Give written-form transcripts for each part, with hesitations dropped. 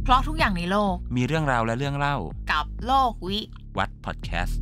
ราะทุกอย่างในโลกมีเรื่องราวและเรื่องเล่ากับโลกวิวัฒน์พอดแคสต์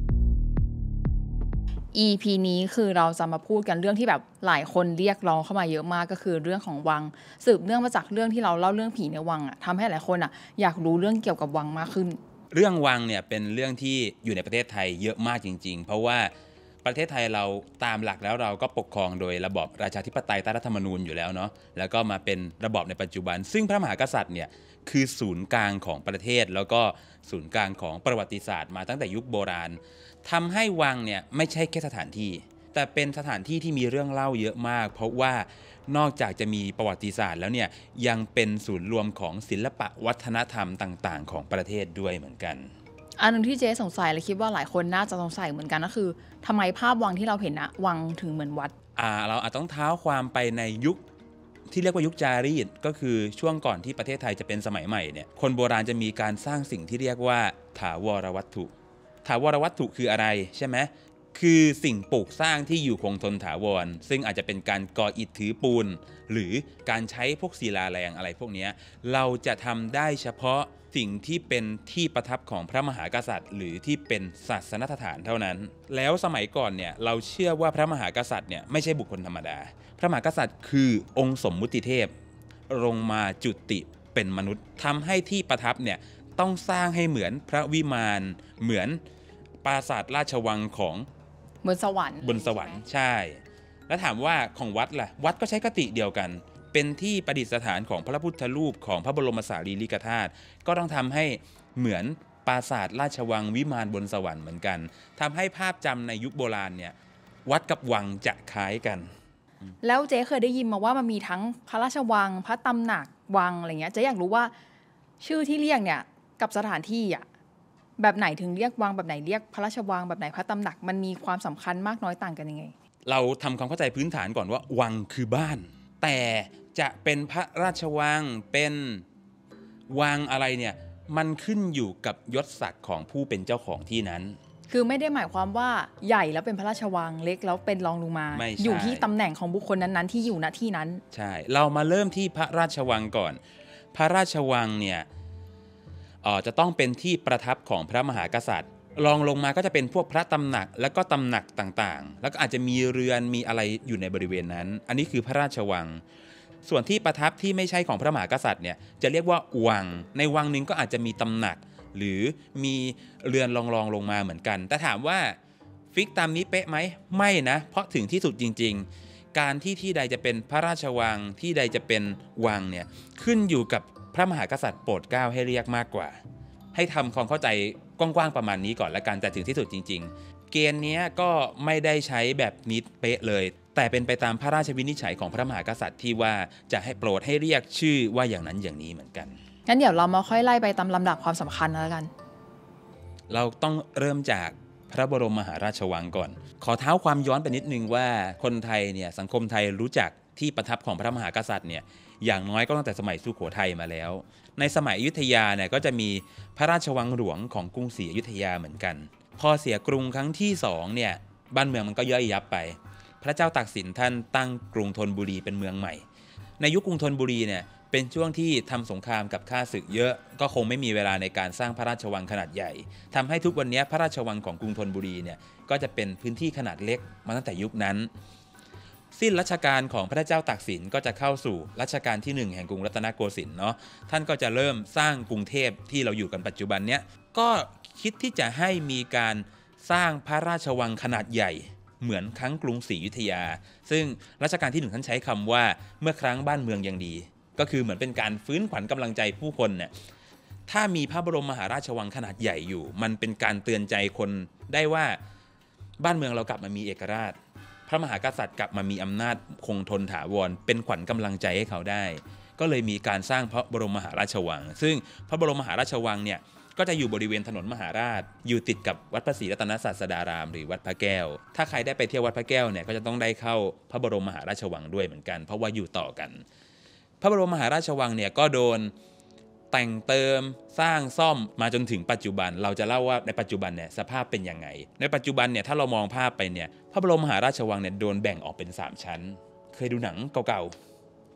EP นี้คือเราจะมาพูดกันเรื่องที่แบบหลายคนเรียกร้องเข้ามาเยอะมากก็คือเรื่องของวังสืบเนื่องมาจากเรื่องที่เราเล่าเรื่องผีในวังอ่ะทำให้หลายคนอ่ะอยากรู้เรื่องเกี่ยวกับวังมากขึ้นเรื่องวังเนี่ยเป็นเรื่องที่อยู่ในประเทศไทยเยอะมากจริงๆเพราะว่าประเทศไทยเราตามหลักแล้วเราก็ปกครองโดยระบอบราชาธิปไตยใต้รัฐธรรมนูญอยู่แล้วเนาะแล้วก็มาเป็นระบอบในปัจจุบันซึ่งพระมหากษัตริย์เนี่ยคือศูนย์กลางของประเทศแล้วก็ศูนย์กลางของประวัติศาสตร์มาตั้งแต่ยุคโบราณทำให้วังเนี่ยไม่ใช่แค่สถานที่แต่เป็นสถานที่ที่มีเรื่องเล่าเยอะมากเพราะว่านอกจากจะมีประวัติศาสตร์แล้วเนี่ยยังเป็นศูนย์รวมของศิลปะวัฒนธรรมต่างๆของประเทศด้วยเหมือนกันอันนึงที่เจ๊สงสัยและคิดว่าหลายคนน่าจะสงสัยเหมือนกันก็คือทำไมภาพวังที่เราเห็นอะวังถึงเหมือนวัดเราอาจต้องเท้าความไปในยุคที่เรียกว่ายุคจารีตก็คือช่วงก่อนที่ประเทศไทยจะเป็นสมัยใหม่เนี่ยคนโบราณจะมีการสร้างสิ่งที่เรียกว่าถาวรวัตถุถาวรวัตถุคืออะไรใช่ไหมคือสิ่งปลูกสร้างที่อยู่คงทนถาวรซึ่งอาจจะเป็นการก่ออิฐถือปูนหรือการใช้พวกศิลาแรงอะไรพวกนี้เราจะทำได้เฉพาะสิ่งที่เป็นที่ประทับของพระมหากษัตริย์หรือที่เป็นศาสนสถานเท่านั้นแล้วสมัยก่อนเนี่ยเราเชื่อว่าพระมหากษัตริย์เนี่ยไม่ใช่บุคคลธรรมดาพระมหากษัตริย์คือองค์สมมุติเทพลงมาจุติเป็นมนุษย์ทำให้ที่ประทับเนี่ยต้องสร้างให้เหมือนพระวิมานเหมือนปราสาทราชวังของบนสวรรค์ใช่แล้วถามว่าของวัดล่ะวัดก็ใช้คติเดียวกันเป็นที่ประดิษฐานของพระพุทธรูปของพระบรมสารีริกธาตุก็ต้องทำให้เหมือนปราสาทราชวังวิมานบนสวรรค์เหมือนกันทำให้ภาพจำในยุคโบราณเนี่ยวัดกับวังจะคล้ายกันแล้วเจ๊เคยได้ยินมาว่ามันมีทั้งพระราชวังพระตำหนักวังอะไรเงี้ยเจ๊อยากรู้ว่าชื่อที่เรียกเนี่ยกับสถานที่อ่ะแบบไหนถึงเรียกวังแบบไหนเรียกพระราชวังแบบไหนพระตำหนักมันมีความสำคัญมากน้อยต่างกันยังไงเราทำความเข้าใจพื้นฐานก่อนว่าวังคือบ้านแต่จะเป็นพระราชวังเป็นวังอะไรเนี่ยมันขึ้นอยู่กับยศศักดิ์ของผู้เป็นเจ้าของที่นั้นคือไม่ได้หมายความว่าใหญ่แล้วเป็นพระราชวังเล็กแล้วเป็นรองลงมาอยู่ที่ตำแหน่งของบุคคลนั้นๆที่อยู่ณที่นั้นใช่เรามาเริ่มที่พระราชวังก่อนพระราชวังเนี่ยจะต้องเป็นที่ประทับของพระมหากษัตริย์รองลงมาก็จะเป็นพวกพระตำหนักแล้วก็ตำหนักต่างๆแล้วก็อาจจะมีเรือนมีอะไรอยู่ในบริเวณนั้นอันนี้คือพระราชวังส่วนที่ประทับที่ไม่ใช่ของพระมหากษัตริย์เนี่ยจะเรียกว่าวังในวังนึงก็อาจจะมีตำหนักหรือมีเรือนรองลงมาเหมือนกันแต่ถามว่าฟิกตามนี้เป๊ะไหมไม่นะเพราะถึงที่สุดจริงๆการที่ใดจะเป็นพระราชวังที่ใดจะเป็นวังเนี่ยขึ้นอยู่กับพระมหากษัตริย์โปรดเกล้าให้เรียกมากกว่าให้ทำความเข้าใจกว้างๆประมาณนี้ก่อนละกันแต่ถึงที่สุดจริงๆเกณฑ์นี้ก็ไม่ได้ใช้แบบนิดเป๊ะเลยแต่เป็นไปตามพระราชวินิจฉัยของพระมหากษัตริย์ที่ว่าจะให้โปรดให้เรียกชื่อว่าอย่างนั้นอย่างนี้เหมือนกันงั้นเดี๋ยวเรามาค่อยไล่ไปตามลำดับความสำคัญแล้วกันเราต้องเริ่มจากพระบรมมหาราชวังก่อนขอเท้าความย้อนไปนิดนึงว่าคนไทยเนี่ยสังคมไทยรู้จักที่ประทับของพระมหากษัตริย์เนี่ยอย่างน้อยก็ตั้งแต่สมัยสุโขทัยมาแล้วในสมัยอยุธยาเนี่ยก็จะมีพระราชวังหลวงของกรุงศรีอยุธยาเหมือนกันพอเสียกรุงครั้งที่2เนี่ยบ้านเมืองมันก็ย่อยยับไปพระเจ้าตากสินท่านตั้งกรุงธนบุรีเป็นเมืองใหม่ในยุคกรุงธนบุรีเนี่ยเป็นช่วงที่ทำสงครามกับข้าศึกเยอะก็คงไม่มีเวลาในการสร้างพระราชวังขนาดใหญ่ทำให้ทุกวันนี้พระราชวังของกรุงธนบุรีเนี่ยก็จะเป็นพื้นที่ขนาดเล็กมาตั้งแต่ยุคนั้นสิ้นรัชกาลของพระเจ้าตากสินก็จะเข้าสู่รัชกาลที่1แห่งกรุงรัตนโกสินทร์เนาะท่านก็จะเริ่มสร้างกรุงเทพที่เราอยู่กันปัจจุบันเนี้ยก็คิดที่จะให้มีการสร้างพระราชวังขนาดใหญ่เหมือนครั้งกรุงศรีอยุธยาซึ่งรัชกาลที่1ท่านใช้คำว่าเมื่อครั้งบ้านเมืองยังดีก็คือเหมือนเป็นการฟื้นขวัญกำลังใจผู้คนเนี่ยถ้ามีพระบรมมหาราชวังขนาดใหญ่อยู่มันเป็นการเตือนใจคนได้ว่าบ้านเมืองเรากลับมามีเอกราชพระมหากษัตริย์กลับมามีอำนาจคงทนถาวรเป็นขวัญกำลังใจให้เขาได้ก็เลยมีการสร้างพระบรมมหาราชวังซึ่งพระบรมมหาราชวังเนี่ยก็จะอยู่บริเวณถนนมหาราชอยู่ติดกับวัดพระศรีรัตนศาสดารามหรือวัดพระแก้วถ้าใครได้ไปเที่ยววัดพระแก้วเนี่ยก็จะต้องได้เข้าพระบรมมหาราชวังด้วยเหมือนกันเพราะว่าอยู่ต่อกันพระบรมมหาราชวังเนี่ยก็โดนแต่งเติมสร้างซ่อมมาจนถึงปัจจุบันเราจะเล่าว่าในปัจจุบันเนี่ยสภาพเป็นยังไงในปัจจุบันเนี่ยถ้าเรามองภาพไปเนี่ยพระบรมมหาราชวังเนี่ยโดนแบ่งออกเป็น3ชั้นเคยดูหนังเก่าๆ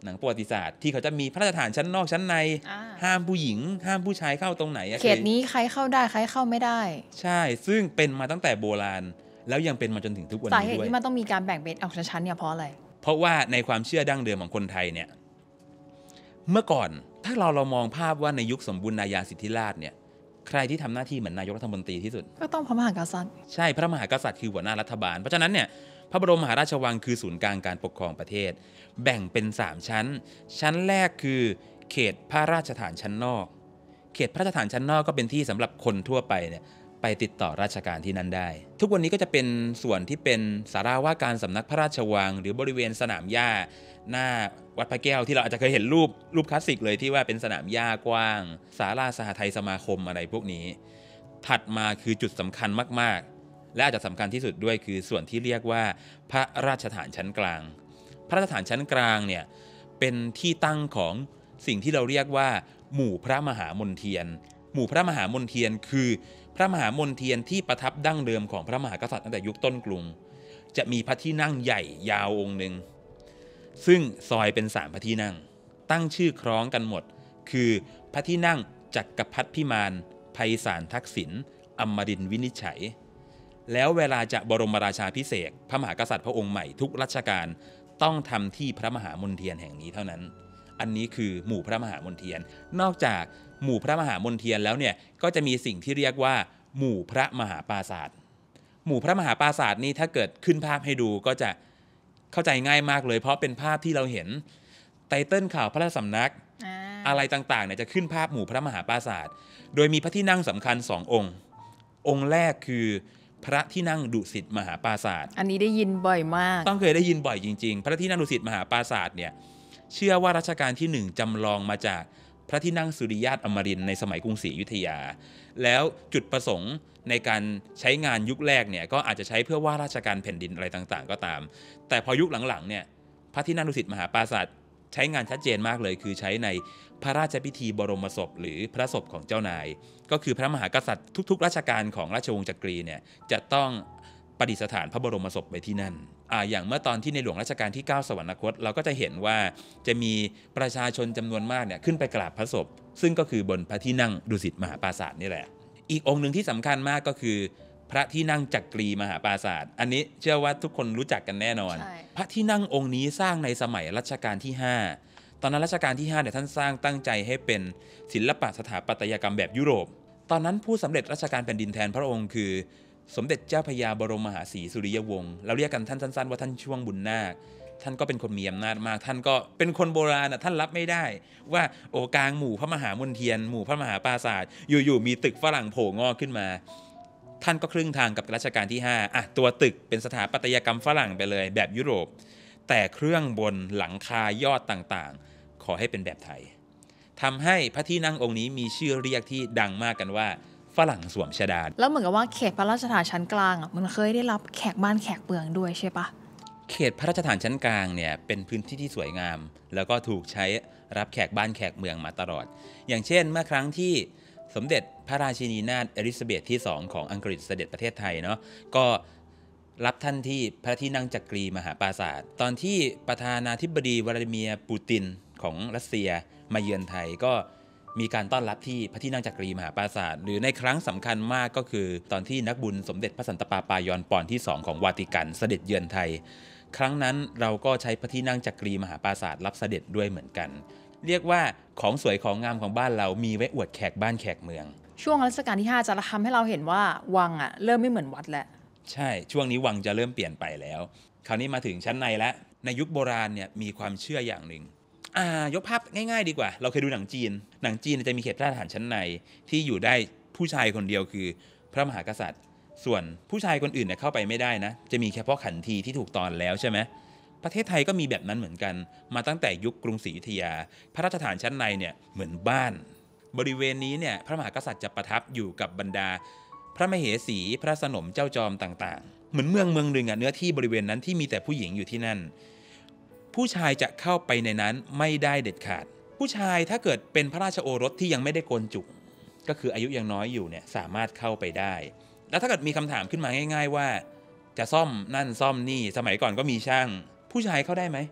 หนังประวัติศาสตร์ที่เขาจะมีพระราชฐานชั้นนอกชั้นในห้ามผู้หญิงห้ามผู้ชายเข้าตรงไหนเขตนี้ใครเข้าได้ใครเข้าไม่ได้ใช่ซึ่งเป็นมาตั้งแต่โบราณแล้วยังเป็นมาจนถึงทุกวันนี้ด้วยสาเหตุที่มันต้องมีการแบ่งเป็นออกชั้นๆเนี่ยเพราะอะไรเพราะว่าในความเชื่อดั้งเดิมของคนไทยเนี่ยเมื่อก่อนถ้าเรามองภาพว่าในยุคสมบูรณาญาสิทธิราชเนี่ยใครที่ทำหน้าที่เหมือนนายกรัฐมนตรีที่สุดก็ต้องพระมหากษัตริย์ใช่พระมหากษัตริย์คือหัวหน้ารัฐบาลเพราะฉะนั้นเนี่ยพระบรมมหาราชวังคือศูนย์กลางการปกครองประเทศแบ่งเป็น3ชั้นชั้นแรกคือเขตพระราชฐานชั้นนอกเขตพระราชฐานชั้นนอกก็เป็นที่สำหรับคนทั่วไปเนี่ยไปติดต่อราชการที่นั่นได้ทุกวันนี้ก็จะเป็นส่วนที่เป็นศาลาว่าการสำนักพระราชวังหรือบริเวณสนามหญ้าหน้าวัดพระแก้วที่เราอาจจะเคยเห็นรูปคลาสสิกเลยที่ว่าเป็นสนามหญ้ากว้างศาลาสหทัยสมาคมอะไรพวกนี้ถัดมาคือจุดสำคัญมากๆและอาจจะสำคัญที่สุดด้วยคือส่วนที่เรียกว่าพระราชฐานชั้นกลางพระราชฐานชั้นกลางเนี่ยเป็นที่ตั้งของสิ่งที่เราเรียกว่าหมู่พระมหามนเทียนหมู่พระมหามนเทียนคือพระมหามนเทียนที่ประทับดั้งเดิมของพระมหากษัตริย์ตั้งแต่ยุคต้นกรุงจะมีพระที่นั่งใหญ่ยาวองค์หนึ่งซึ่งซอยเป็น3พระที่นั่งตั้งชื่อคล้องกันหมดคือพระที่นั่งจักรพรรดิพิมานไพศาลทักษิณอมรินทร์วินิจฉัยแล้วเวลาจะบรมราชาภิเษกพระมหากษัตริย์พระองค์ใหม่ทุกรัชกาลต้องทำที่พระมหามนเทียนแห่งนี้เท่านั้นอันนี้คือหมู่พระมหามนเทียนนอกจากหมู่พระมหามนเทียนแล้วเนี่ยก็จะมีสิ่งที่เรียกว่าหมู่พระมหาปราสาทหมู่พระมหาปราสาทนี่ถ้าเกิดขึ้นภาพให้ดูก็จะเข้าใจง่ายมากเลยเพราะเป็นภาพที่เราเห็นไตเติ้ลข่าวพระราชสำนักอะไรต่างๆเนี่ยจะขึ้นภาพหมู่พระมหาปราสาทโดยมีพระที่นั่งสำคัญ2องค์องค์แรกคือพระที่นั่งดุสิตมหาปราสาทอันนี้ได้ยินบ่อยมากต้องเคยได้ยินบ่อยจริงๆพระที่นั่งดุสิตมหาปราสาทเนี่ยเชื่อว่ารัชกาลที่1จำลองมาจากพระที่นั่งสุริยาตอมรินทร์ในสมัยกรุงศรีอยุธยาแล้วจุดประสงค์ในการใช้งานยุคแรกเนี่ยก็อาจจะใช้เพื่อว่าราชการแผ่นดินอะไรต่างๆก็ตามแต่พอยุคหลังๆเนี่ยพระที่นั่งดุสิตมหาปราสาทใช้งานชัดเจนมากเลยคือใช้ในพระราชพิธีบรมศพหรือพระศพของเจ้านายก็คือพระมหากษัตริย์ทุกๆราชการของราชวงศ์จักรีเนี่ยจะต้องประดิษฐานพระบรมศพไว้ที่นั่นอย่างเมื่อตอนที่ในหลวงรัชกาลที่9สวรรคตเราก็จะเห็นว่าจะมีประชาชนจำนวนมากเนี่ยขึ้นไปกราบพระศพซึ่งก็คือบนพระที่นั่งดุสิตมหาปราสาทนี่แหละอีกองค์หนึ่งที่สำคัญมากก็คือพระที่นั่งจักรีมหาปราสาทอันนี้เชื่อว่าทุกคนรู้จักกันแน่นอนพระที่นั่งองค์นี้สร้างในสมัยรัชกาลที่5ตอนนั้นรัชกาลที่5เนี่ยท่านสร้างตั้งใจให้เป็นศิลปะสถาปัตยกรรมแบบยุโรปตอนนั้นผู้สำเร็จราชการแผ่นดินแทนพระองค์คือสมเด็จเจ้าพระยาบรมมหาศรีสุริยวงศ์เราเรียกกันท่านสั้นๆว่าท่านช่วงบุญนาคท่านก็เป็นคนมีอำนาจมากท่านก็เป็นคนโบราณท่านรับไม่ได้ว่าโอกลางหมู่พระมหามนเทียนหมู่พระมหาปราสาทอยู่ๆมีตึกฝรั่งโผล่งอกขึ้นมาท่านก็ครึ่งทางกับรัชกาลที่5ตัวตึกเป็นสถาปัตยกรรมฝรั่งไปเลยแบบยุโรปแต่เครื่องบนหลังคายอดต่างๆขอให้เป็นแบบไทยทำให้พระที่นั่งองค์นี้มีชื่อเรียกที่ดังมากกันว่าฝรั่งสวมชฎาแล้วเหมือนกับว่าเขตพระราชฐานชั้นกลางมันเคยได้รับแขกบ้านแขกเมืองด้วยใช่ปะเขตพระราชฐานชั้นกลางเนี่ยเป็นพื้นที่ที่สวยงามแล้วก็ถูกใช้รับแขกบ้านแขกเมืองมาตลอดอย่างเช่นเมื่อครั้งที่สมเด็จพระราชินีนาถเอลิซาเบธที่2ของอังกฤษเสด็จประเทศไทยเนาะก็รับท่านที่พระที่นั่งจักรีมหาปราสาทตอนที่ประธานาธิบดีวลาดิเมียร์ปูตินของรัสเซียมาเยือนไทยก็มีการต้อนรับที่พระที่นั่งจักรีมหาปราสาทหรือในครั้งสำคัญมากก็คือตอนที่นักบุญสมเด็จพระสันตะปาปายอนปอนที่2ของวาติกันเสด็จเยือนไทยครั้งนั้นเราก็ใช้พระที่นั่งจักรีมหาปราสาทรับเสด็จด้วยเหมือนกันเรียกว่าของสวยของงามของบ้านเรามีไว้อวดแขกบ้านแขกเมืองช่วงรัชกาลที่5จะทำให้เราเห็นว่าวังเริ่มไม่เหมือนวัดแล้วใช่ช่วงนี้วังจะเริ่มเปลี่ยนไปแล้วคราวนี้มาถึงชั้นในแล้วในยุคโบราณเนี่ยมีความเชื่ออย่างหนึ่งยกภาพง่ายๆดีกว่าเราเคยดูหนังจีนจะมีเขตพระราชฐานชั้นในที่อยู่ได้ผู้ชายคนเดียวคือพระมหากษัตริย์ส่วนผู้ชายคนอื่นเนี่ยเข้าไปไม่ได้นะจะมีแค่พ่อขันทีที่ถูกตอนแล้วใช่ไหมประเทศไทยก็มีแบบนั้นเหมือนกันมาตั้งแต่ยุคกรุงศรีอยุธยาพระราชฐานชั้นในเนี่ยเหมือนบ้านบริเวณนี้เนี่ยพระมหากษัตริย์จะประทับอยู่กับบรรดาพระมเหสีพระสนมเจ้าจอมต่างๆเหมือนเมืองหนึ่งเนื้อที่บริเวณนั้นที่มีแต่ผู้หญิงอยู่ที่นั่นผู้ชายจะเข้าไปในนั้นไม่ได้เด็ดขาดผู้ชายถ้าเกิดเป็นพระราชโอรสที่ยังไม่ได้โกนจุกก็คืออายุยังน้อยอยู่เนี่ยสามารถเข้าไปได้แล้วถ้าเกิดมีคำถามขึ้นมาง่ายๆว่าจะซ่อมนั่นซ่อมนี่สมัยก่อนก็มีช่างผู้ชายเข้าได้ไหม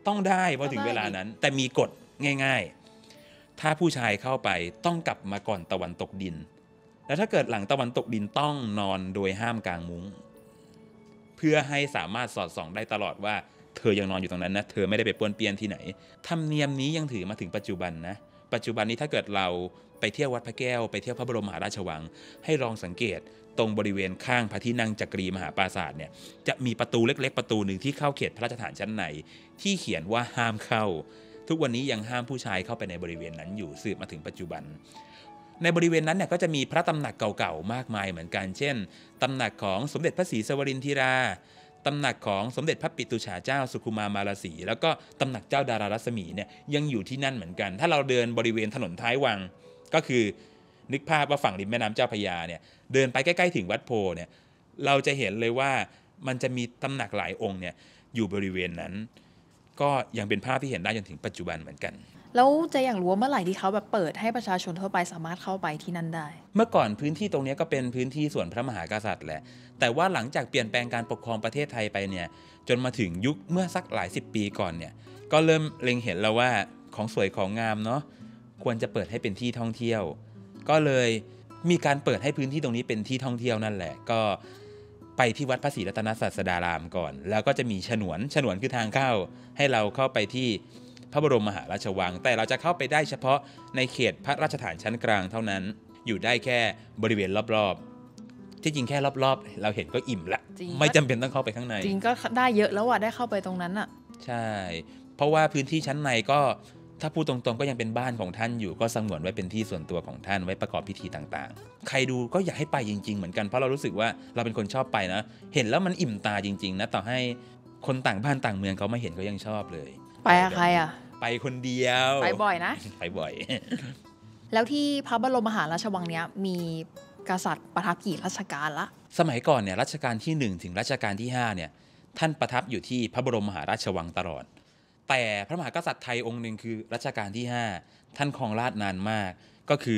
ต้องได้พอถึงเวลานั้นแต่มีกฎง่ายๆถ้าผู้ชายเข้าไปต้องกลับมาก่อนตะวันตกดินแล้วถ้าเกิดหลังตะวันตกดินต้องนอนโดยห้ามกางมุ้งเพื่อให้สามารถสอดส่องได้ตลอดว่าเธอยังนอนอยู่ตรงนั้นนะเธอไม่ได้ไปป้วนเปี้ยนที่ไหนธรรมเนียมนี้ยังถือมาถึงปัจจุบันนะปัจจุบันนี้ถ้าเกิดเราไปเที่ยววัดพระแก้วไปเที่ยวพระบรมมหาราชวังให้ลองสังเกตตรงบริเวณข้างพระที่นั่งจักรีมหาปราสาทเนี่ยจะมีประตูเล็กๆประตูหนึ่งที่เข้าเขตพระราชฐานชั้นในที่เขียนว่าห้ามเข้าทุกวันนี้ยังห้ามผู้ชายเข้าไปในบริเวณนั้นอยู่สืบมาถึงปัจจุบันในบริเวณนั้นเนี่ยก็จะมีพระตำหนักเก่าๆมากมายเหมือนกันเช่นตำหนักของสมเด็จพระศรีสวรินทราตำหนักของสมเด็จพระปิตุฉาเจ้าสุขุมามารสีแล้วก็ตำหนักเจ้าดารารัศมีเนี่ยยังอยู่ที่นั่นเหมือนกันถ้าเราเดินบริเวณถนนท้ายวังก็คือนึกภาพว่าฝั่งริมแม่น้ำเจ้าพระยาเนี่ยเดินไปใกล้ๆถึงวัดโพเนี่ยเราจะเห็นเลยว่ามันจะมีตำหนักหลายองค์เนี่ยอยู่บริเวณนั้นก็ยังเป็นภาพที่เห็นได้จนถึงปัจจุบันเหมือนกันแล้วจะอยากรู้ว่าเมื่อไหร่ที่เขาแบบเปิดให้ประชาชนทั่วไปสามารถเข้าไปที่นั่นได้เมื่อก่อนพื้นที่ตรงนี้ก็เป็นพื้นที่ส่วนพระมหากษัตริย์แหละแต่ว่าหลังจากเปลี่ยนแปลงการปกครองประเทศไทยไปเนี่ยจนมาถึงยุคเมื่อสักหลายสิบปีก่อนเนี่ยก็เริ่มเล็งเห็นแล้วว่าของสวยของงามเนาะควรจะเปิดให้เป็นที่ท่องเที่ยวก็เลยมีการเปิดให้พื้นที่ตรงนี้เป็นที่ท่องเที่ยวนั่นแหละก็ไปที่วัดพระศรีรัตนศาสดารามก่อนแล้วก็จะมีฉนวนคือทางเข้าให้เราเข้าไปที่พระบรมมหาราชวังแต่เราจะเข้าไปได้เฉพาะในเขตพระราชฐานชั้นกลางเท่านั้นอยู่ได้แค่บริเวณรอบๆที่จริงแค่รอบๆเราเห็นก็อิ่มละไม่จำเป็นต้องเข้าไปข้างในจริงก็ได้เยอะแล้วได้เข้าไปตรงนั้นอ่ะใช่เพราะว่าพื้นที่ชั้นในก็ถ้าพูดตรงๆก็ยังเป็นบ้านของท่านอยู่ก็สงวนไว้เป็นที่ส่วนตัวของท่านไว้ประกอบพิธีต่างๆใครดูก็อยากให้ไปจริงๆเหมือนกันเพราะเรารู้สึกว่าเราเป็นคนชอบไปนะเห็นแล้วมันอิ่มตาจริงๆนะต่อให้คนต่างบ้านต่างเมืองเขามาเห็นเขายังชอบเลยไปกับใครอ่ะไปคนเดียวไปบ่อยนะไปบ่อยแล้วที่พระบรมมหาราชวังเนี้ยมีกษัตริย์ประทับกี่รัชกาลละสมัยก่อนเนี่ยรัชกาลที่1ถึงรัชกาลที่5เนี่ยท่านประทับอยู่ที่พระบรมมหาราชวังตลอดแต่พระมหากษัตริย์ไทยองค์หนึ่งคือรัชกาลที่5ท่านครองราชย์นานมากก็คือ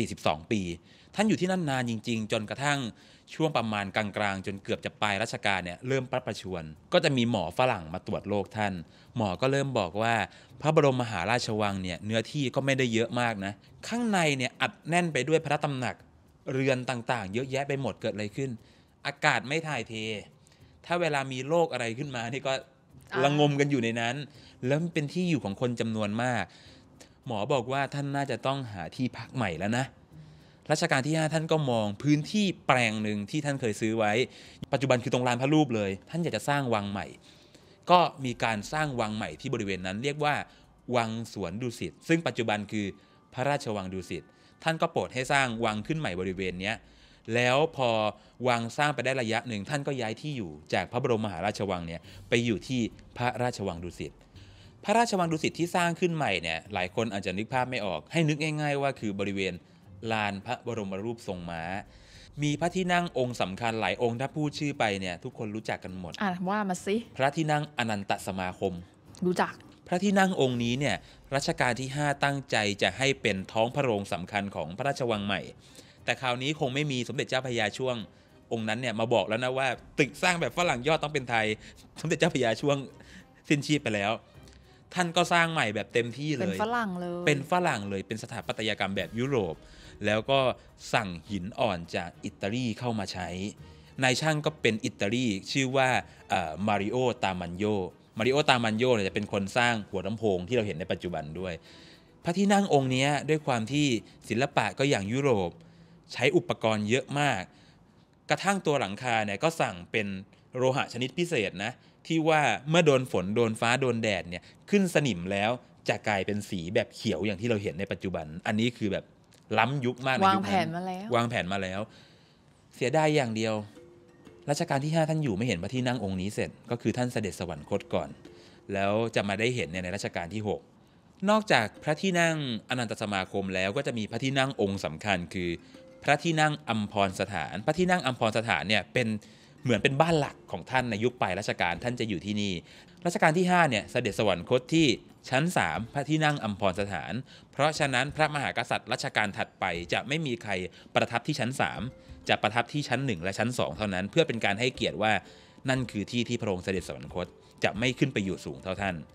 42ปีท่านอยู่ที่นั่นนานจริงๆจนกระทั่งช่วงประมาณกลางๆจนเกือบจะปลายรัชกาลเนี่ยเริ่มประชวรก็จะมีหมอฝรั่งมาตรวจโรคท่านหมอก็เริ่มบอกว่าพระบรมมหาราชวังเนี่ยเนื้อที่ก็ไม่ได้เยอะมากนะข้างในเนี่ยอัดแน่นไปด้วยพระตำหนักเรือนต่างๆเยอะแยะไปหมดเกิดอะไรขึ้นอากาศไม่ถ่ายเทถ้าเวลามีโรคอะไรขึ้นมานี่ก็ระงมกันอยู่ในนั้นแล้วเป็นที่อยู่ของคนจำนวนมากหมอบอกว่าท่านน่าจะต้องหาที่พักใหม่แล้วนะรัชกาลที่5ท่านก็มองพื้นที่แปลงหนึ่งที่ท่านเคยซื้อไว้ปัจจุบันคือตรงลานพระรูปเลยท่านอยากจะสร้างวังใหม่ก็มีการสร้างวังใหม่ที่บริเวณนั้นเรียกว่าวังสวนดุสิตซึ่งปัจจุบันคือพระราชวังดุสิตท่านก็โปรดให้สร้างวังขึ้นใหม่บริเวณนี้แล้วพอวังสร้างไปได้ระยะหนึ่งท่านก็ย้ายที่อยู่จากพระบรมมหาราชวังเนี่ยไปอยู่ที่พระราชวังดุสิตพระราชวังดุสิตที่สร้างขึ้นใหม่เนี่ยหลายคนอาจจะนึกภาพไม่ออกให้นึกง่ายๆว่าคือบริเวณลานพระบรมรูปทรงม้ามีพระที่นั่งองค์สำคัญหลายองค์ถ้าพูดชื่อไปเนี่ยทุกคนรู้จักกันหมดว่ามาสิพระที่นั่งอนันตสมาคมรู้จักพระที่นั่งองค์นี้เนี่ยรัชกาลที่5ตั้งใจจะให้เป็นท้องพระโรงสำคัญของพระราชวังใหม่แต่คราวนี้คงไม่มีสมเด็จเจ้าพระยาช่วงองค์นั้นเนี่ยมาบอกแล้วนะว่าตึกสร้างแบบฝรั่งยอดต้องเป็นไทยสมเด็จเจ้าพระยาช่วงสิ้นชีพไปแล้วท่านก็สร้างใหม่แบบเต็มที่เลยเป็นฝรั่งเลยเป็นสถาปัตยกรรมแบบยุโรปแล้วก็สั่งหินอ่อนจากอิตาลีเข้ามาใช้นายช่างก็เป็นอิตาลีชื่อว่ามาริโอตามันโยเนี่ยจะเป็นคนสร้างหัวลำโพงที่เราเห็นในปัจจุบันด้วยพระที่นั่งองค์นี้ด้วยความที่ศิลปะก็อย่างยุโรปใช้อุปกรณ์เยอะมากกระทั่งตัวหลังคาเนี่ยก็สั่งเป็นโลหะชนิดพิเศษนะที่ว่าเมื่อโดนฝนโดนฟ้าโดนแดดเนี่ยขึ้นสนิมแล้วจะกลายเป็นสีแบบเขียวอย่างที่เราเห็นในปัจจุบันอันนี้คือแบบล้ำยุคมากในยุคนั้นวางแผนมาแล้วเสียดายอย่างเดียวรัชกาลที่5ท่านอยู่ไม่เห็นพระที่นั่งองค์นี้เสร็จก็คือท่านเสด็จสวรรคตก่อนแล้วจะมาได้เห็นในรัชกาลที่6นอกจากพระที่นั่งอนันตสมาคมแล้วก็จะมีพระที่นั่งองค์สำคัญคือพระที่นั่งอัมพรสถานพระที่นั่งอัมพรสถานเนี่ยเป็นเหมือนเป็นบ้านหลักของท่านในยุคปลายรัชกาลท่านจะอยู่ที่นี่รัชกาลที่5เนี่ยเสด็จสวรรคตที่ชั้น3พระที่นั่งอัมพรสถานเพราะฉะนั้นพระมหากษัตริย์รัชกาลถัดไปจะไม่มีใครประทับที่ชั้น3จะประทับที่ชั้น1และชั้น2เท่านั้นเพื่อเป็นการให้เกียรติว่านั่นคือที่ที่พระองค์เสด็จสวรรคตจะไม่ขึ้นไปอยู่สูงเท่าท่าน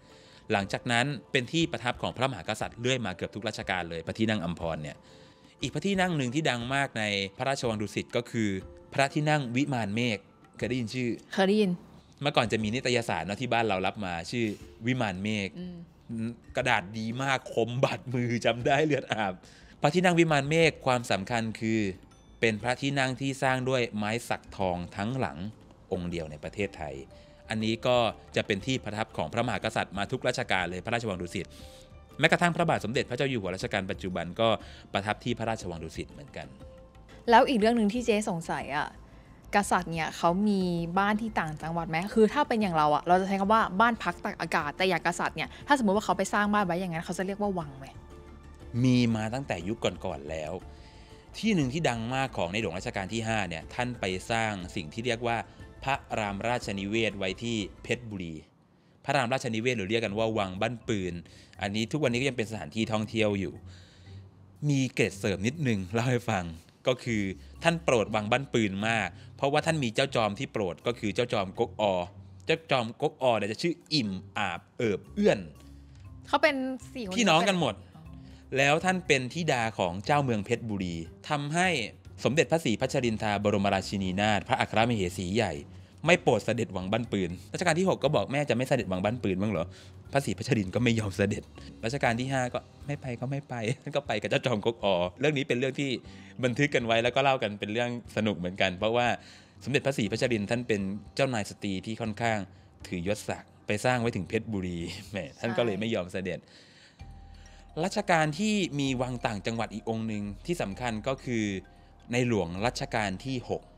หลังจากนั้นเป็นที่ประทับของพระมหากษัตริย์เรื่อยมาเกือบทุกรัชกาลเลยพระที่นั่งอัมพรเนี่ยอีกพระที่นั่งหนึ่งที่ดังมากในพระราชวังดุสิตก็คือพระที่นั่งวิมานเมฆเคยได้ยินชื่อเคยได้ยินเมื่อก่อนจะมีนิตยสารเนาะที่บ้านเรารับมาชื่อวิมานเมฆกระดาษดีมากคมบาดมือจำได้เลือดอาบพระที่นั่งวิมานเมฆความสำคัญคือเป็นพระที่นั่งที่สร้างด้วยไม้สักทองทั้งหลังองค์เดียวในประเทศไทยอันนี้ก็จะเป็นที่ประทับของพระมหากษัตริย์มาทุกรัชกาลเลยพระราชวังดุสิตแม้กระทั่งพระบาทสมเด็จพระเจ้าอยู่หัวรัชกาลปัจจุบันก็ประทับที่พระราชวังดุสิตเหมือนกันแล้วอีกเรื่องนึงที่เจ๊สงสัยอ่ะกษัตริย์เนี่ยเขามีบ้านที่ต่างจังหวัดไหมคือถ้าเป็นอย่างเราอ่ะเราจะใช้คำว่าบ้านพักตากอากาศแต่อย่างกษัตริย์เนี่ยถ้าสมมติว่าเขาไปสร้างบ้านไว้อย่างนั้นเขาจะเรียกว่าวังไหมมีมาตั้งแต่ยุคก่อนๆแล้วที่หนึ่งที่ดังมากของในหลวงรัชกาลที่5เนี่ยท่านไปสร้างสิ่งที่เรียกว่าพระรามราชนิเวศไว้ที่เพชรบุรีพระรามราชนิเวศหรือเรียกกันว่าวังบ้านปืนอันนี้ทุกวันนี้ก็ยังเป็นสถานที่ท่องเที่ยวอยู่มีเกร็ดเสริมนิดนึงเล่าให้ฟังก็คือท่านโปรดวังบ้านปืนมากเพราะว่าท่านมีเจ้าจอมที่โปรดก็คือเจ้าจอมก๊กอเจ้าจอมก๊กอเนี่ยจะชื่ออิ่มอาบเอิบเอื้อนเขาเป็น4 คนพี่น้องกันหมดแล้วท่านเป็นธิดาของเจ้าเมืองเพชรบุรีทำให้สมเด็จพระศรีพัชรินทราบรมราชินีนาถพระอัครมเหสีใหญ่ไม่โปรดเสด็จวังบ้านปืนรัชกาลที่6ก็บอกแม่จะไม่เสด็จวังบ้านปืนบ้างเหรอพระศรีพัชรินทร์ก็ไม่ยอมเสด็จรัชกาลที่5ก็ไม่ไปก็ไม่ไปท่านก็ไปกับเจ้าจอมก๊กอเรื่องนี้เป็นเรื่องที่บันทึกกันไว้แล้วก็เล่ากันเป็นเรื่องสนุกเหมือนกันเพราะว่าสมเด็จพระศรีพัชรินทร์ท่านเป็นเจ้านายสตรีที่ค่อนข้างถือยศศักดิ์ไปสร้างไว้ถึงเพชรบุรีแหมท่านก็เลยไม่ยอมเสด็จรัชกาลที่มีวังต่างจังหวัดอีกองค์หนึ่งที่สำคัญก็คือในหลวงรัชกาลที่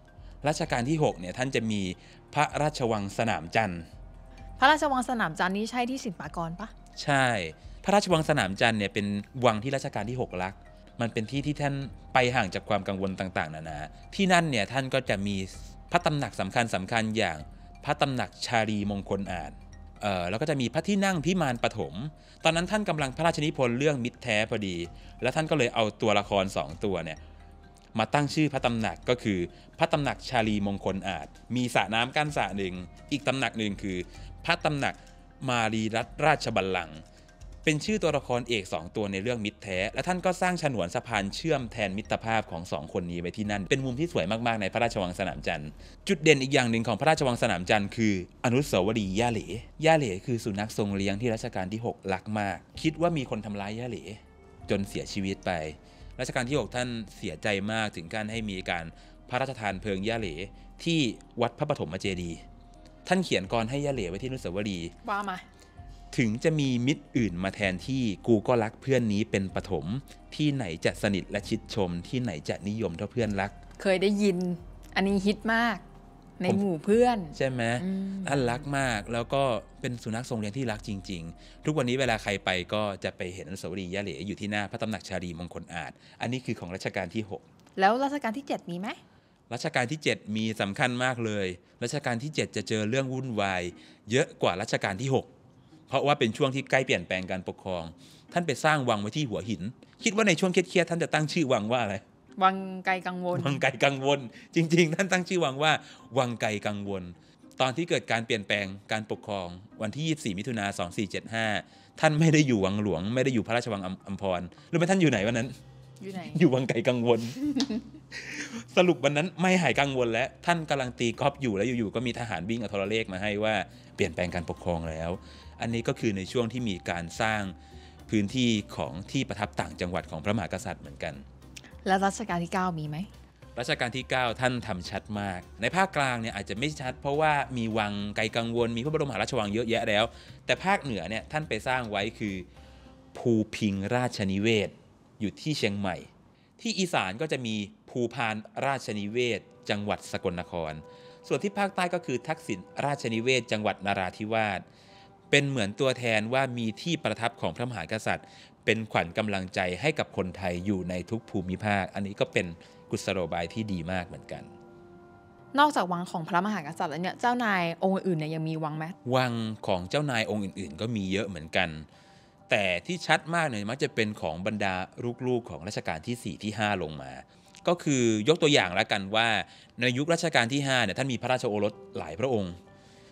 6รัชกาลที่6เนี่ยท่านจะมีพระราชวังสนามจันทร์พระราชวังสนามจันทร์นี่ใช่ที่ศิลปากรปะใช่พระราชวังสนามจันทร์เนี่ยเป็นวังที่รัชกาลที่6รักมันเป็นที่ที่ท่านไปห่างจากความกังวลต่างๆนานาที่นั่นเนี่ยท่านก็จะมีพระตำหนักสำคัญอย่างพระตำหนักชาลีมงคลอาจแล้วก็จะมีพระที่นั่งพิมานปฐมตอนนั้นท่านกำลังพระราชนิพนธ์เรื่องมิตรแท้พอดีแล้วท่านก็เลยเอาตัวละคร2ตัวเนี่ยมาตั้งชื่อพระตำหนักก็คือพระตำหนักชาลีมงคลอาจมีสระน้ำกั้นสระหนึ่งอีกตำหนักหนึ่งคือพระตำหนักมารีรัตนราชบัลลังก์เป็นชื่อตัวละครเอก2ตัวในเรื่องมิตรแท้และท่านก็สร้างฉนวนสะพานเชื่อมแทนมิตรภาพของ2คนนี้ไว้ที่นั่นเป็นมุมที่สวยมากๆในพระราชวังสนามจันทร์จุดเด่นอีกอย่างหนึ่งของพระราชวังสนามจันทร์คืออนุสาวรีย์ย่าเหล่ย่าเหล่คือสุนัขทรงเลี้ยงที่รัชกาลที่6รักมากคิดว่ามีคนทำร้ายย่าเหล่จนเสียชีวิตไปรัชกาลที่6ท่านเสียใจมากถึงการให้มีการพระราชทานเพลิงย่าเหล่ที่วัดพระปฐมเจดีย์ท่านเขียนกรให้ย่าเหล่ไว้ที่อนุสาวรีย์ว่ามาถึงจะมีมิตรอื่นมาแทนที่กูก็รักเพื่อนนี้เป็นปฐมที่ไหนจะสนิทและชิดชมที่ไหนจะนิยมเท่าเพื่อนรักเคยได้ยินอันนี้ฮิตมากในหมู่เพื่อนใช่ไหมอันรักมากแล้วก็เป็นสุนัขทรงเลี้ยงที่รักจริงๆทุกวันนี้เวลาใครไปก็จะไปเห็นอนุสาวรีย์ย่าเหล่อยู่ที่หน้าพระตำหนักชาลีมงคลอาจอันนี้คือของรัชกาลที่6 แล้วรัชกาลที่7มีไหมรัชกาลที่7มีสำคัญมากเลยรัชกาลที่7จะเจอเรื่องวุ่นวายเยอะกว่ารัชกาลที่6เพราะว่าเป็นช่วงที่ใกล้เปลี่ยนแปลงการปกครองท่านไปสร้างวังไว้ที่หัวหินคิดว่าในช่วงเครียดๆท่านจะตั้งชื่อวังว่าอะไรวังไกลกังวลวังไกลกังวลจริงๆท่านตั้งชื่อวังว่าวังไกลกังวลตอนที่เกิดการเปลี่ยนแปลงการปกครองวันที่24มิถุนายน2475ท่านไม่ได้อยู่วังหลวงไม่ได้อยู่พระราชวังอัมพรรู้ไหมท่านอยู่ไหนวันนั้นอยู่ไหนอยู่วังไกลกังวล สรุปวันนั้นไม่หายกังวลแล้วท่านกำลังตีกอล์ฟอยู่แล้วอยู่ๆก็มีทหารวิ่งเอาโทรเลขมาให้ว่าเปลี่ยนแปลงการปกครองแล้วอันนี้ก็คือในช่วงที่มีการสร้างพื้นที่ของที่ประทับต่างจังหวัดของพระมหากษัตริย์เหมือนกันแล้วรัชกาลที่9มีไหมรัชกาลที่9ท่านทำชัดมากในภาคกลางเนี่ยอาจจะไม่ชัดเพราะว่ามีวังไกลกังวลมีพระบรมมหาราชวังเยอะแยะแล้วแต่ภาคเหนือเนี่ยท่านไปสร้างไว้คือภูพิงราชนิเวศอยู่ที่เชียงใหม่ที่อีสานก็จะมีภูพานราชนิเวศจังหวัดสกลนครส่วนที่ภาคใต้ก็คือทักษิณราชนิเวศจังหวัดนราธิวาสเป็นเหมือนตัวแทนว่ามีที่ประทับของพระมหากษัตริย์เป็นขวัญกำลังใจให้กับคนไทยอยู่ในทุกภูมิภาคอันนี้ก็เป็นกุศโลบายที่ดีมากเหมือนกันนอกจากวังของพระมหากษัตริย์แล้วเนี่ยเจ้านายองค์อื่นเนี่ยยังมีวังไหมวังของเจ้านายองค์อื่นๆก็มีเยอะเหมือนกันแต่ที่ชัดมากเนี่ยมักจะเป็นของบรรดาลูกๆของรัชกาลที่4ที่5ลงมาก็คือยกตัวอย่างแล้วกันว่าในยุครัชกาลที่5เนี่ยท่านมีพระราชโอรสหลายพระองค์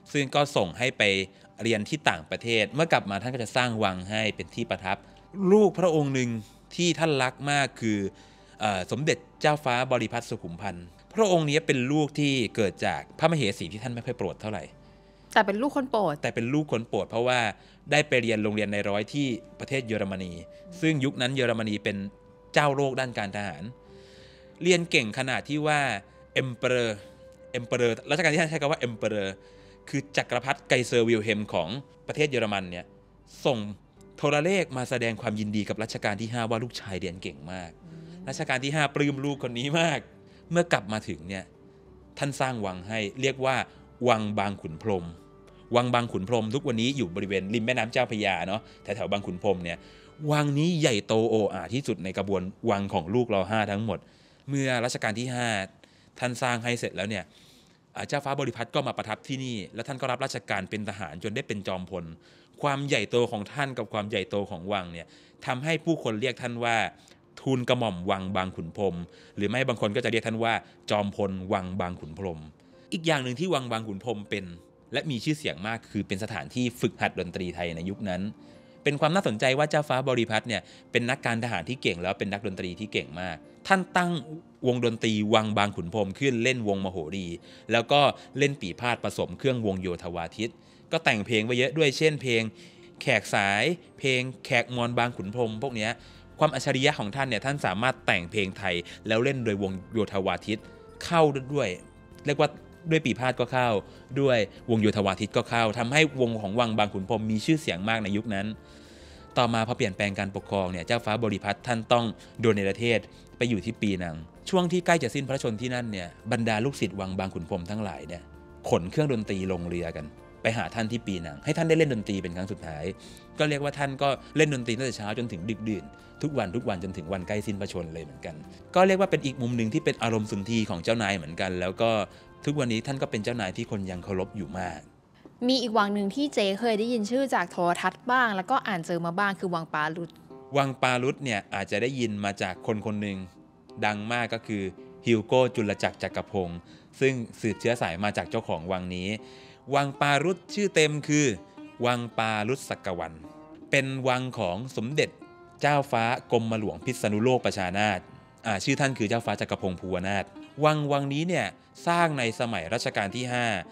ซึ่งก็ส่งให้ไปเรียนที่ต่างประเทศเมื่อกลับมาท่านก็จะสร้างวังให้เป็นที่ประทับลูกพระองค์หนึ่งที่ท่านรักมากคือสมเด็จเจ้าฟ้าบริพัตรสุขุมพันธ์พระองค์นี้เป็นลูกที่เกิดจากพระมเหสีที่ท่านไม่ค่อยโปรดเท่าไหร่แต่เป็นลูกคนโปรดเพราะว่าได้ไปเรียนโรงเรียนในร้อยที่ประเทศเยอรมนีซึ่งยุคนั้นเยอรมนีเป็นเจ้าโลกด้านการทหารเรียนเก่งขนาดที่ว่าเอ็มเปอเรอร์รัชกาลที่5ใช้คำว่าเอ็มเปอเรอร์คือจักรพรรดิไกเซอร์วิลเฮมของประเทศเยอรมันเนี่ยส่งโทรเลขมาแสดงความยินดีกับรัชกาลที่5ว่าลูกชายเรียนเก่งมากรัชกาลที่5ปลื้มลูกคนนี้มากเมื่อกลับมาถึงเนี่ยท่านสร้างวังให้เรียกว่าวังบางขุนพรหมวังบางขุนพรหมทุกวันนี้อยู่บริเวณริมแม่น้ำเจ้าพระยาเนาะแถวบางขุนพรหมเนี่ยวังนี้ใหญ่โตโอ้อาที่สุดในกระบวนวังของลูกร5ทั้งหมดเมื่อรัชกาลที่5ท่านสร้างให้เสร็จแล้วเนี่ยเจ้าฟ้าบริพัตรก็มาประทับที่นี่แล้วท่านก็รับราชการเป็นทหารจนได้เป็นจอมพลความใหญ่โตของท่านกับความใหญ่โตของวังเนี่ยทำให้ผู้คนเรียกท่านว่าทูลกระหม่อมวังบางขุนพรหมหรือไม่บางคนก็จะเรียกท่านว่าจอมพลวังบางขุนพรหมอีกอย่างหนึ่งที่วังบางขุนพรหมเป็นและมีชื่อเสียงมากคือเป็นสถานที่ฝึกหัดดนตรีไทยในยุคนั้นเป็นความน่าสนใจว่าเจ้าฟ้าบริพัตรเนี่ยเป็นนักการทหารที่เก่งแล้วเป็นนักดนตรีที่เก่งมากท่านตั้งวงดนตรีวังบางขุนพรหมขึ้นเล่นวงมโหรีแล้วก็เล่นปีพาทย์ผสมเครื่องวงโยธวาทิตก็แต่งเพลงไว้เยอะด้วยเช่นเพลงแขกสายเพลงแขกมอนบางขุนพรหมพวกนี้ความอัจฉริยะของท่านเนี่ยท่านสามารถแต่งเพลงไทยแล้วเล่นโดยวงโยธวาทิตเข้าด้วยเรียกว่าด้วยปีพาทย์ก็เข้าด้วยวงโยธวาทิตก็เข้าทำให้วงของวังบางขุนพรหมมีชื่อเสียงมากในยุคนั้นต่อมาพอเปลี่ยนแปลงการปกครองเนี่ยเจ้าฟ้าบริพัตรท่านต้องโดนเนรเทศไปอยู่ที่ปีนังช่วงที่ใกล้จะสิ้นพระชนม์ที่นั่นเนี่ยบรรดาลูกศิษย์วังบางขุนพรหมทั้งหลายเนี่ยขนเครื่องดนตรีลงเรือกันไปหาท่านที่ปีนังให้ท่านได้เล่นดนตรีเป็นครั้งสุดท้ายก็เรียกว่าท่านก็เล่นดนตรีตั้งแต่เช้าจนถึงดึกดื่นทุกวันจนถึงวันใกล้สิ้นพระชนม์เลยเหมือนกันก็เรียกว่าเป็นอีกมุมหนึ่งที่เป็นอารมณ์สุนทรีของเจ้านายเหมือนกันแล้วก็ทุกวันนี้ท่านก็เป็นเจ้านายที่คนยังเคารพอยู่มากมีอีกวังหนึ่งที่เจ๊เคยได้ยินชื่อจากโทรทัศน์บ้างแล้วก็อ่านเจอมาบ้างคือวังปารุตวังปารุตเนี่ยอาจจะได้ยินมาจากคนคนหนึ่งดังมากก็คือฮิวโก้จุลจักรจักรพงศ์ซึ่งสืบเชื้อสายมาจากเจ้าของวังนี้วังปารุตชื่อเต็มคือวังปารุตสักวันเป็นวังของสมเด็จเจ้าฟ้ากรมหลวงพิษณุโลกประชานาถชื่อท่านคือเจ้าฟ้าจักรพงศ์ภูวนาถวังนี้เนี่ยสร้างในสมัยรัชกาลที่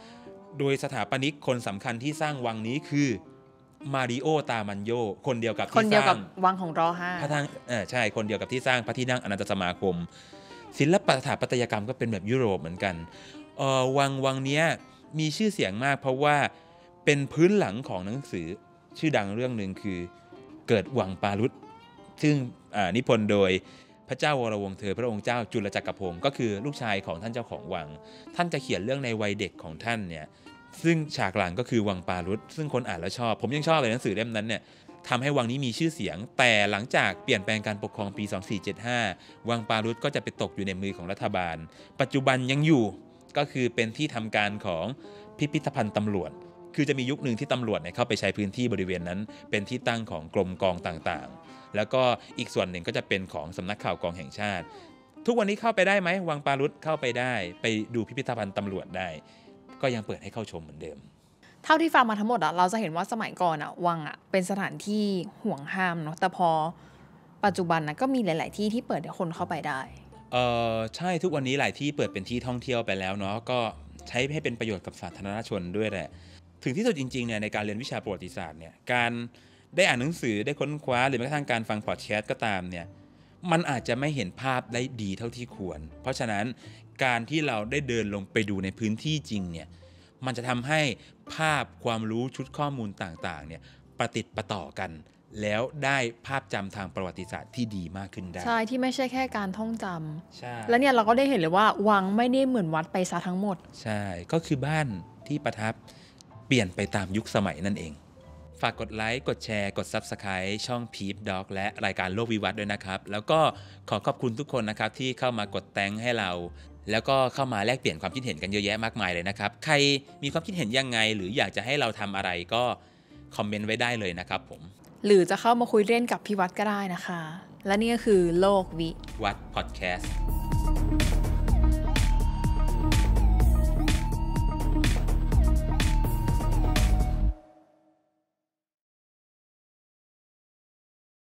5โดยสถาปนิกคนสำคัญที่สร้างวังนี้คือมาริโอตามันโยคนเดียวกับที่สร้างวังของร 5พระที่ใช่คนเดียวกับที่สร้างพระที่นั่งอนันตสมาคมศิลปะสถาปัตยกรรมก็เป็นแบบยุโรปเหมือนกันวังนี้มีชื่อเสียงมากเพราะว่าเป็นพื้นหลังของหนังสือชื่อดังเรื่องหนึ่งคือเกิดวังปารุตซึ่งนิพนธ์โดยพระเจ้าวรวงศ์เธอพระองค์เจ้าจุลจักรพงศ์ก็คือลูกชายของท่านเจ้าของวังท่านจะเขียนเรื่องในวัยเด็กของท่านเนี่ยซึ่งฉากหลังก็คือวังปารุตซึ่งคนอ่านแล้วชอบผมยังชอบเลยหนังสือเล่มนั้นเนี่ยทำให้วังนี้มีชื่อเสียงแต่หลังจากเปลี่ยนแปลงการปกครองปี2475วังปารุตก็จะไปตกอยู่ในมือของรัฐบาลปัจจุบันยังอยู่ก็คือเป็นที่ทำการของพิพิธภัณฑ์ตำรวจคือจะมียุคหนึ่งที่ตำรวจเนี่ยเข้าไปใช้พื้นที่บริเวณนั้นเป็นที่ตั้งของกรมกองต่างๆแล้วก็อีกส่วนหนึ่งก็จะเป็นของสำนักข่าวกองแห่งชาติทุกวันนี้เข้าไปได้ไหมวังปารุตเข้าไปได้ไปดูพิพิธภัณฑ์ตำรวจได้ก็ยังเปิดให้เข้าชมเหมือนเดิมเท่าที่ฟังมาทั้งหมดเราจะเห็นว่าสมัยก่อนวังเป็นสถานที่ห่วงห้ามเนาะแต่พอปัจจุบันก็มีหลายๆที่ที่เปิดให้คนเข้าไปได้ใช่ทุกวันนี้หลายที่เปิดเป็นที่ท่องเที่ยวไปแล้วเนาะก็ใช้ให้เป็นประโยชน์กับสาธารณชนด้วยแหละถึงที่สุดจริงๆเนี่ยในการเรียนวิชาประวัติศาสตร์เนี่ยการได้อ่านหนังสือได้ค้นคว้าหรือแม้กระทั่งการฟังพอดแคสต์ก็ตามเนี่ยมันอาจจะไม่เห็นภาพได้ดีเท่าที่ควรเพราะฉะนั้นการที่เราได้เดินลงไปดูในพื้นที่จริงเนี่ยมันจะทำให้ภาพความรู้ชุดข้อมูลต่างๆเนี่ยประติดประต่อกันแล้วได้ภาพจำทางประวัติศาสตร์ที่ดีมากขึ้นได้ใช่ที่ไม่ใช่แค่การท่องจำใช่แล้วเนี่ยเราก็ได้เห็นเลยว่าวังไม่ได้เหมือนวัดไปซะทั้งหมดใช่ก็คือบ้านที่ประทับเปลี่ยนไปตามยุคสมัยนั่นเองฝากกดไลค์กดแชร์กด Subscribe ช่อง Peep Dog และรายการโลกวิวัฒน์ด้วยนะครับแล้วก็ขอบคุณทุกคนนะครับที่เข้ามากดแตงให้เราแล้วก็เข้ามาแลกเปลี่ยนความคิดเห็นกันเยอะแยะมากมายเลยนะครับใครมีความคิดเห็นยังไงหรืออยากจะให้เราทำอะไรก็คอมเมนต์ไว้ได้เลยนะครับผมหรือจะเข้ามาคุยเล่นกับพี่วัดก็ได้นะคะและนี่ก็คือโลกวิวัฒน์พอดแคสต์